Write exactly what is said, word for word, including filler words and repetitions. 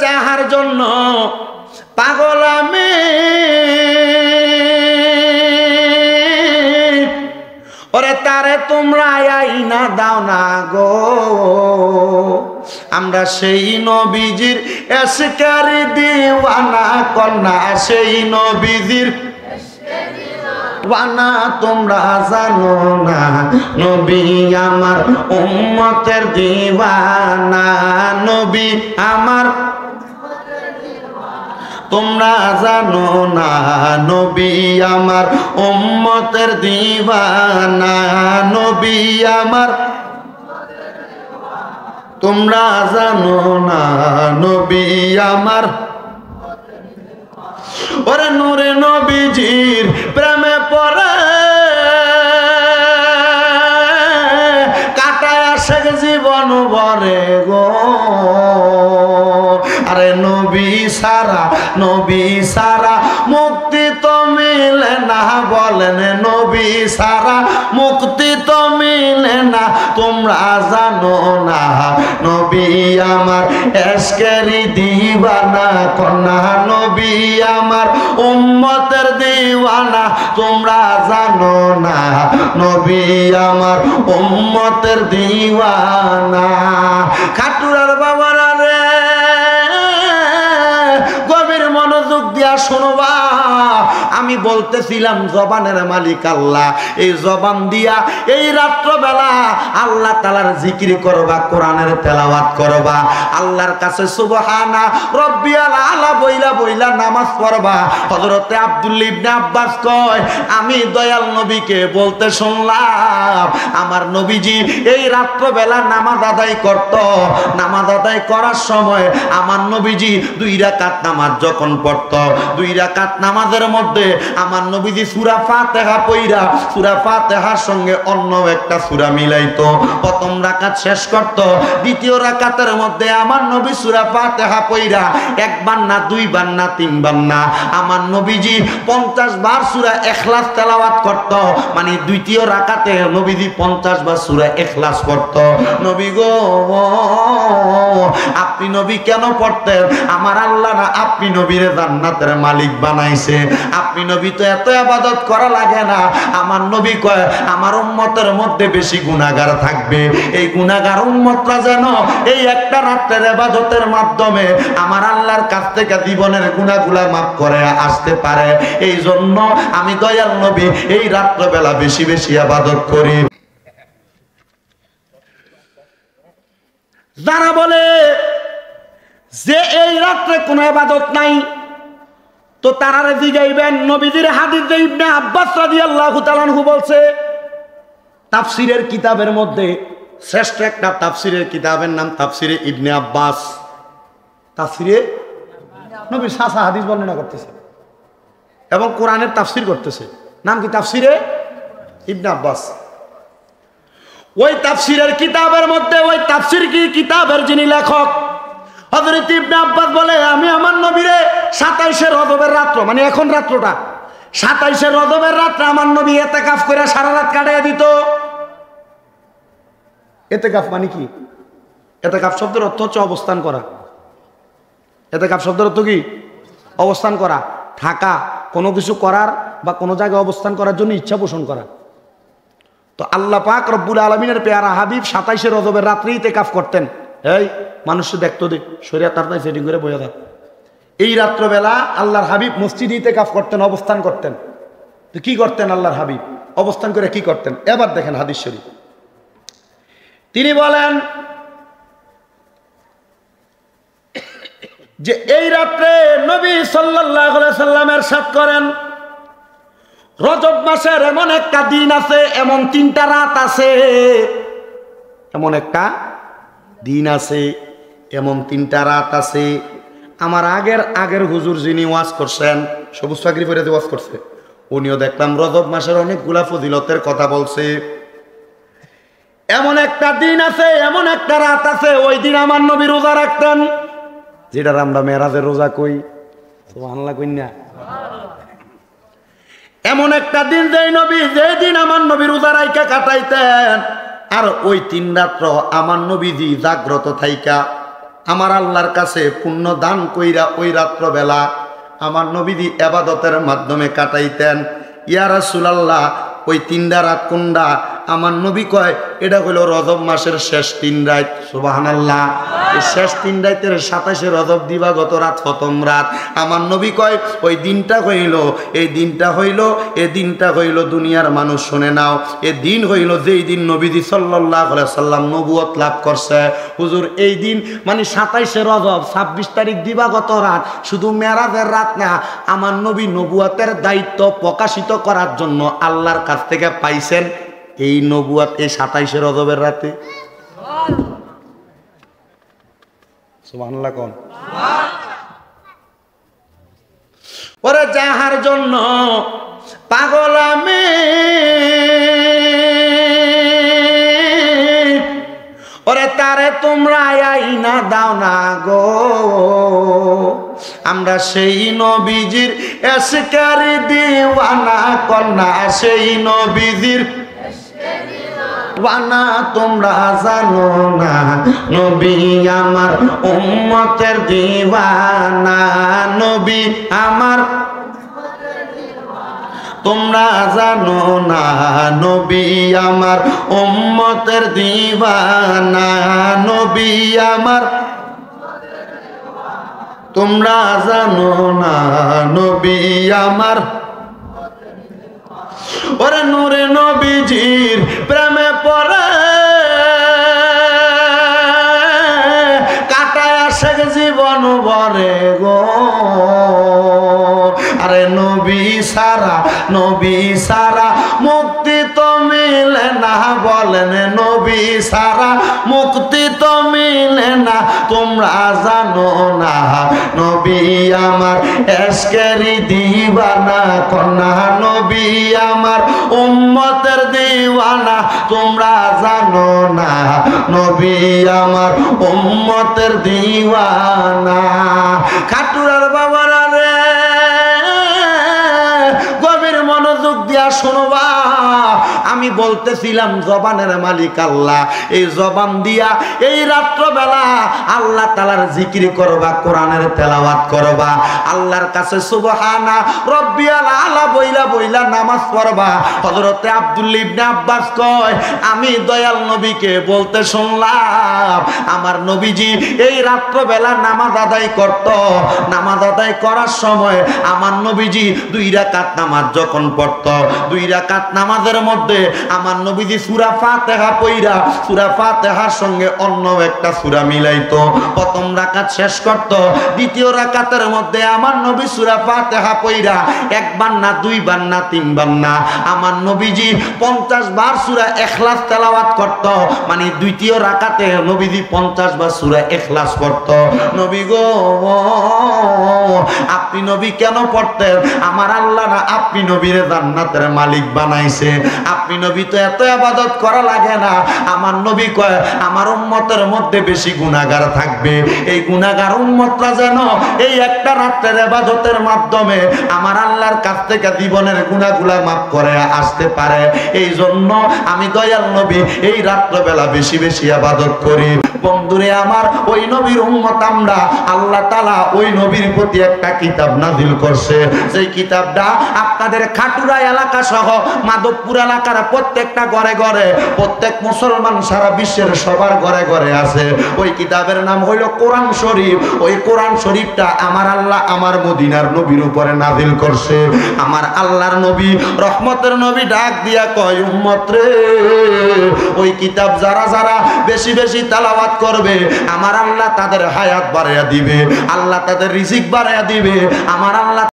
তাহার জন্য পাগল আমি ওরে তারে তোমরা আইনা দাও না গো আমরা সেই নবীজির এশকারি দিওয়ানা কন্যা সেই নবীজির ওয়ানা তোমরা জানো না নবী আমার উম্মতের দিওয়ানা নবী আমার তোমরা জানো না নবী আমার উম্মতের দিওয়ানা নবী আমার তোমরা জানো না নবী আমার ওরে নূরে নবীজির প্রেমে পড়ে কাটায় আসে জীবন ভরে গো আরে নবী সারা নবী সারা মুক্তি তো মিলে না বলেন নবী সারা মুক্তি তো মিলে না তোমরা জানো না নবী আমার এশকেরি দিওয়ানা কন্যা নবী আমার উম্মতের দিওয়ানা তোমরা জানো না নবী আমার উম্মতের দিওয়ানা খাটুরার বাবারা রে গভীর মনোযোগ দিয়া শুনবা আমি বলতেছিলাম জবানের মালিক আল্লাহ এই জবান দিয়া এই রাত্রবেলা আল্লাহ তাআলার জিকির করবা কোরআনের তেলাওয়াত করবা আল্লাহর কাছে সুবহানা রব্বিয়াল আলা বইলা বইলা নামাজ পড়বা হযরতে আব্দুল্লাহ ইবনে আব্বাস কয় আমি দয়াল নবীকে বলতে শুনলাম আমার নবীজি এই রাত্রবেলা নামাজ আদায় করত নামাজ আদায় করার সময় আমার নবীজি দুই রাকাত নামাজ যখন পড়ত দুই রাকাত নামাজের মধ্যে আমার নবীজি সূরা ফাতিহা পড়া সূরা ফাতিহার সঙ্গে অন্য একটা সূরা মিলাইতো প্রথম রাকাত শেষ করত দ্বিতীয় রাকাতের মধ্যে আমার নবী সূরা ফাতিহা পড়া একবার না দুইবার না তিনবার না আমার নবীজি পঞ্চাশ বার সূরা ইখলাস তেলাওয়াত করত মানে দ্বিতীয় রাকাতে নবীজি পঞ্চাশ বার সূরা ইখলাস পড়ত নবী গো আপনি নবী কেন পড়তেন আমার আল্লাহ না আপনি নবীরে জান্নাতের মালিক বানাইছে আপনি নবী তো এত ইবাদত করা লাগে না আমার নবী কয় আমার উম্মতের মধ্যে বেশি গুনাহগার থাকবে এই গুনাহগার উম্মতরা যেন এই একটা রাতের ইবাদতের মাধ্যমে আমার আল্লাহর কাছ থেকে জীবনের গুনাহগুলা মাফ করে আসতে পারে এই জন্য আমি দয়াল নবী এই রাত্রবেলা বেশি বেশি ইবাদত করি যারা বলে যে এই রাত্রে কোনো ইবাদত নাই তো তারারে জিগাইবেন নবীজির হাদিসে ইবনে আব্বাস রাদিয়াল্লাহু তাআলা আনহু বলছে তাফসীরের কিতাবের মধ্যে শ্রেষ্ঠ একটা তাফসীরের কিতাবের নাম তাফসীরে ইবনে আব্বাস তাফসীরে নবীর সাসা হাদিস বর্ণনা করতেছে এবং কোরআনের তাফসীর করতেছে নাম কি তাফসীরে ইবনে আব্বাস ওই তাফসীরের কিতাবের মধ্যে ওই তাফসীর কি কিতাবের যিনি লেখক হযরত ইবনে আব্বাস বলে আমি আমার নবীরে সাতাইশে রজবের রাত্র মানে এখন রাত্রটা সাতাইশে রজবের রাত্রে আমার নবী ইতিকাফ করে সারা রাত কাটাইয়া দিত ইতিকাফ মানে কি ইতিকাফ শব্দের অর্থ হচ্ছে অবস্থান করা ইতিকাফ শব্দের অর্থ কি অবস্থান করা থাকা কোনো কিছু করার বা কোনো জায়গায় অবস্থান করার জন্য ইচ্ছা পোষণ করা তো আল্লাহ পাক রব্বুল আলামিনের পেয়ারা হাবিব সাতাইশে রজবের রাত্রে ইতিকাফ করতেন এই মানুষ দেখতো দে শরীয়ত তার সেটিং করে বইয়া থাক এই রাত্রবেলা আল্লাহর হাবিব মসজিদে ইতিকাফ করতেন অবস্থান করতেন তো কি করতেন আল্লাহর হাবিব অবস্থান করে কি করতেন এবার দেখেন হাদিস শরীফ তিনি বলেন যে এই রাত্রে নবী সাল্লাল্লাহু আলাইহি সাল্লামের সাথ করেন রজব মাসের এমন একটা দিন আছে এমন তিনটা রাত আছে এমন একটা দিন আছে এমন তিনটা রাত আছে আমার আগের আগের হুজুর যিনি ওয়াজ করছেন সবুজ পাগড়ি পরে ওয়াজ করছে উনিও দেখলাম রজব মাসের অনেকগুলা ফজিলতের কথা বলছে এমন একটা দিন আছে এমন একটা রাত আছে ওই দিন আমার নবী রোজা রাখতেন যেটা আমরা মেরাজের রোজা কই সুবহানাল্লাহ কই না এমন একটা দিন যেই নবী যেই দিন আমার নবী রোজা রাইখা কাটাইতেন আর ওই তিন রাত্র আমার নবীজি জাগ্রত থাইকা আমার আল্লাহর কাছে পুণ্য দান কইরা ওই রাত্রবেলা আমার নবীজি ইবাদতের মাধ্যমে কাটাইতেন। ইয়া রাসূলুল্লাহ, ওই তিনটা রাত কোনটা? আমার নবী কয় এটা হলো রজব মাসের শেষ তিন রাত। সুবহানাল্লাহ। এই শেষ তিন রাতের সাতাশে রজব দিবাগত রাত প্রথম রাত। আমার নবী কয় ওই দিনটা হইল, এই দিনটা হইল, এই দিনটা হইল দুনিয়ার মানুষ শুনে নাও, এই দিন হইল যেই দিন নবীজি সাল্লাল্লাহু আলাইহি সাল্লাম নবুয়ত লাভ করছে। হুজুর এই দিন মানে সাতাইশে রজব ছাব্বিশ তারিখ দিবাগত রাত, শুধু মেরাজের রাত না, আমার নবী নবুয়তের দায়িত্ব প্রকাশিত করার জন্য আল্লাহর কাছ থেকে পাইছেন এই নবুয়ত এই সাতাইশে রজবের রাতে। সুবহানাল্লাহ কোন? ওরে যাহার জন্য পাগল আমি, ওরে তারে তোমরা আইনা দাও না গো, আমরা সেই নবীজির এশকের দিওয়ানা কন্যা, সেই নবীজির ওয়ানা তোমরা জানো না, নবী আমার উম্মতের দিওয়ানা, নবী আমার তোমরা জানো না, নবী আমার উম্মতের দিওয়ানা, নবী আমার তোমরা জানো না, নবী আমার। ওরে নূরে নবীজির প্রেমে পড়ে কাটায় আসে জীবন ভরে গো, আরে নবী সারা, নবী সারা মুক্তি তো মিলে না, বলেন নবী সারা মুক্তি তো মিলে না, তোমরা জানো না, নবী আমার এশকেরি দিওয়ানা কন্যা, নবী আমার উম্মতের দিওয়ানা, তোমরা জানো না, নবী আমার উম্মতের দিওয়ানা। খাটুরার বাবারা রে, গভীর মনোযোগ দিয়া শুনবা, আমি বলতেছিলাম জবানের মালিক আল্লাহ, এই জবান দিয়া এই রাত্রবেলা আল্লাহ তাআলার জিকির করবা, কোরআনের তেলাওয়াত করবা, আল্লাহর কাছে সুবহানা রব্বিয়াল আলা বইলা বইলা নামাজ পড়বা। হযরতে আব্দুল্লাহ ইবনে আব্বাস কয় আমি দয়াল নবীকে বলতে শুনলাম আমার নবীজি এই রাত্রবেলা নামাজ আদায় করত, নামাজ আদায় করার সময় আমার নবীজি দুই রাকাত নামাজ যখন পড়ত, দুই রাকাত নামাজের মধ্যে আমার নবীজি সূরা ফাতিহা পড়া, সূরা ফাতিহার সঙ্গে অন্য একটা সূরা মিলাইতো, প্রথম রাকাত শেষ করত, দ্বিতীয় রাকাতের মধ্যে আমার নবী সূরা ফাতিহা পড়া একবার না দুইবার না তিনবার না আমার নবীজি পঞ্চাশ বার সূরা ইখলাস তেলাওয়াত করত, মানে দ্বিতীয় রাকাতে নবীজি পঞ্চাশ বার সূরা ইখলাস পড়ত। নবী গো আপনি নবী কেন পড়তেন? আমার আল্লাহ না আপনি নবীরে জান্নাতের মালিক বানাইছে, আপনি নবী তো এত ইবাদত করা লাগে না। আমার নবী কয় আমার উম্মতের মধ্যে বেশি গুনাহগার থাকবে, এই গুনাহগার উম্মতরা যেন এই একটা রাতের ইবাদতের মাধ্যমে আমার আল্লাহর কাছ থেকে জীবনের গুনাহগুলা মাফ করে আসতে পারে, এই জন্য আমি দয়াল নবী এই রাত্রবেলা বেশি বেশি ইবাদত করি। বন্ধুরে আমার, ওই নবীর উম্মত আমরা, আল্লাহ তাআলা ওই নবীর প্রতি একটা কিতাব নাযিল করছে, সেই কিতাবটা আপনাদের খাটুরা এলাকা সহ মাধবপুর এলাকার প্রত্যেকটা ঘরে ঘরে, প্রত্যেক মুসলমান সারা বিশ্বের সবার ঘরে ঘরে আছে। ওই কিতাবের নাম হইল কোরআন শরীফ। ওই কোরআন শরীফটা আমার আল্লাহ আমার মদিনার নবীর উপরে নাযিল করছে। আমার আল্লাহর নবী রহমতের নবী ডাক দিয়া কয় উম্মত রে, ওই কিতাব যারা যারা বেশি বেশি তেলাওয়াত করবে আমার আল্লাহ তাদের হায়াত বাড়াইয়া দিবে, আল্লাহ তাদের রিজিক বাড়াইয়া দিবে, আমার আল্লাহ